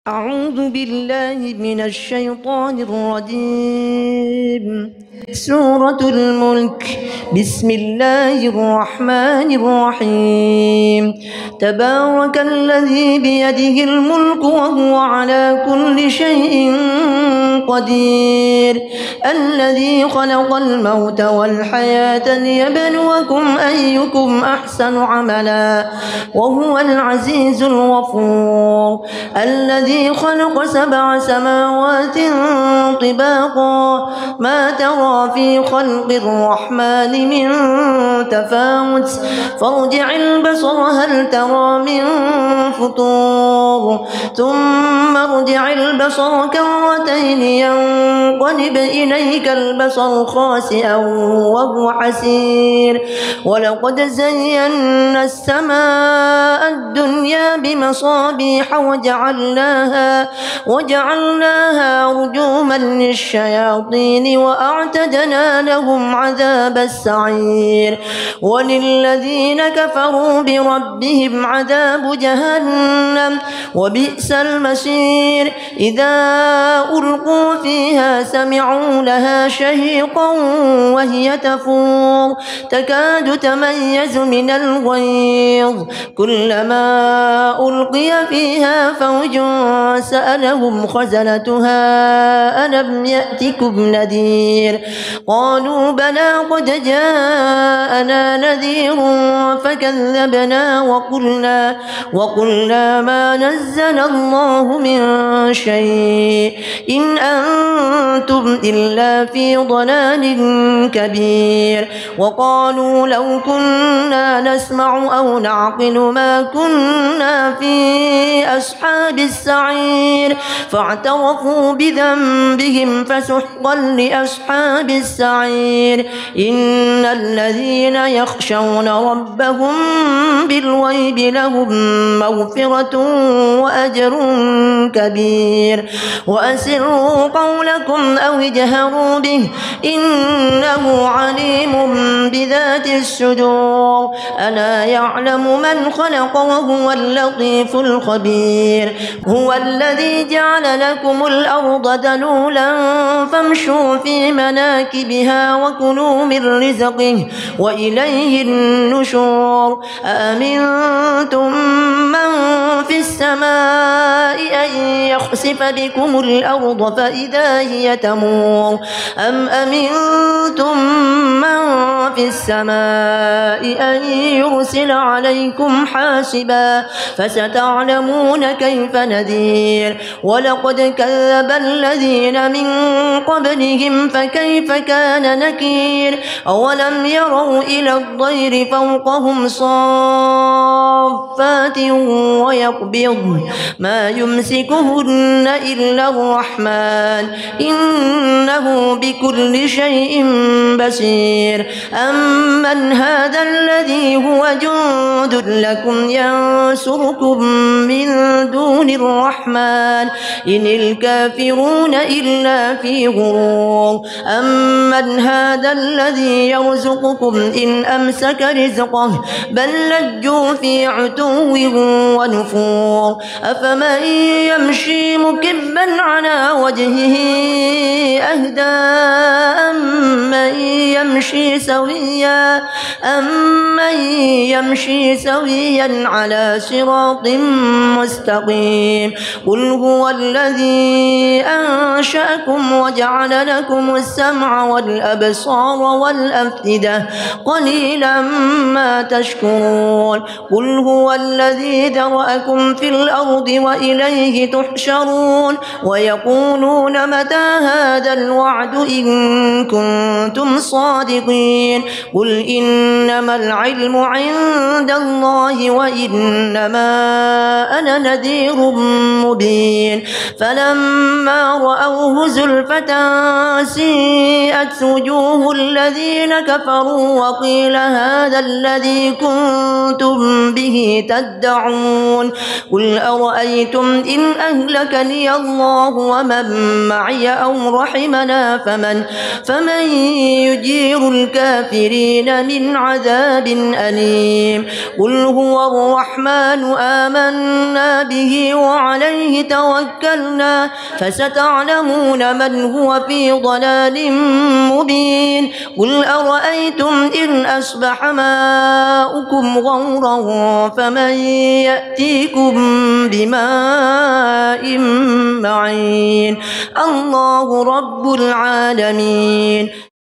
أعوذ بالله من الشيطان الرجيم. سورة الملك. بسم الله الرحمن الرحيم. تبارك الذي بيده الملك وهو على كل شيء قدير، الذي خلق الموت والحياة ليبلوكم أيكم أحسن عملا وهو العزيز الغفور، الذي خلق 7 سماوات طباقا ما ترى في خلق الرحمن من تفاوت فارجع البصر هل ترى من فطور ثم ارجع البصر كرتين ينقلب إليك البصر خاسئا وهو حسير، ولقد زينا السماء الدنيا بمصابيح وجعلناها رجوما للشياطين وأعتدنا لهم عذاب السعير، وللذين كفروا بربهم عذاب جهنم وبئس المصير. إذا ألقوا فيها سمعوا لها شهيقا وهي تفور تكاد تميز من الغيظ، كلما ألقي فيها فوج سألهم خزنتها ألم يأتكم نذير، قالوا بلى قد جاءنا نذير فكذبنا وقلنا ما نزل الله من شيء إن أنتم إلا في ضلال كبير، وقالوا لو كنا نسمع أو نعقل ما كنا في أصحاب السعير، فاعترفوا بذنبهم فسحقا لأصحاب السعير. إن الذين يخشون ربهم بالغيب لهم مغفرة وأجر كبير، وأسروا قولكم أو اجهروا به إنه عليم بذات الصدور، ألا يعلم من خلق وهو اللطيف الخبير. هو الذي جعل لكم الأرض ذلولا فامشوا في مناكبها وكلوا من رزقه وإليه النشور، أأمنتم من في السماء أن يخسف بكم الأرض فإذا هي تمور، أم أمنتم من في السماء أن يرسل عليكم حاسبا فستعلمون كيف نذير. ولقد كذب الذين من قبلهم فكيف كان نكير، أولم يروا إلى الطير فوقهم صافات ويقبضن ما يمسكهن إلا الرحمن إنه بكل شيء بصير. أمن هذا الذي هو جند لكم ينصركم من دون الرحمن إن الكافرون إلا في غرور. أمن هذا الذي يرزقكم إن أمسك رزقه بل لجوا في عتو ونفور، أفمن يمشي مكبا على وجهه أهدى أمن يمشي سويا على صراط مستقيم. قل هو الذي أنشأكم وجعل لكم السمع والأبصار والأفئدة قليلا ما تشكرون. قل هو الذي ذرأكم في الأرض وإليه تحشرون، ويقولون متى هذا الوعد إن كنتم صادقين. قل إنما العلم عند الله وإنما أنا نذير مبين. فلما رأوه زلفة سيئت وجوه الذين كفروا وقيل هذا الذي كنتم به تدعون. قل أرأيتم إن أهلكني الله ومن معي أو رحمنا فمن يجير الكافرين من عذاب أليم. قل هو الرحمن آمنا به وعلى عليه توكلنا فستعلمون من هو في ضلال مبين قل أرأيتم إن أصبح ماؤكم غورا فمن يأتيكم بماء معين الله رب العالمين